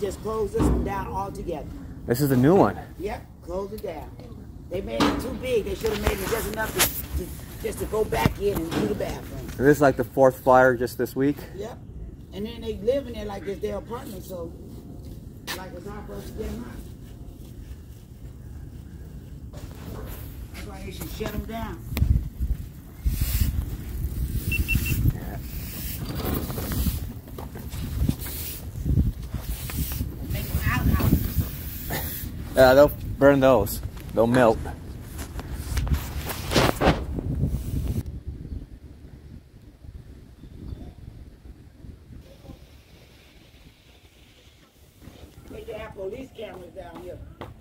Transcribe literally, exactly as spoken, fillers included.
just closed this one down altogether. This is the new one. Yep, close it down. They made it too big. They should have made it just enough to, to just to go back in and do the bathroom. And this is like the fourth fire just this week. Yep. And then they live in there like it's their apartment, so like it's our first to get them out. That's why they should shut them down. Yeah. Make them outhouses. Yeah, they'll burn those. They'll melt. They should have police cameras down here.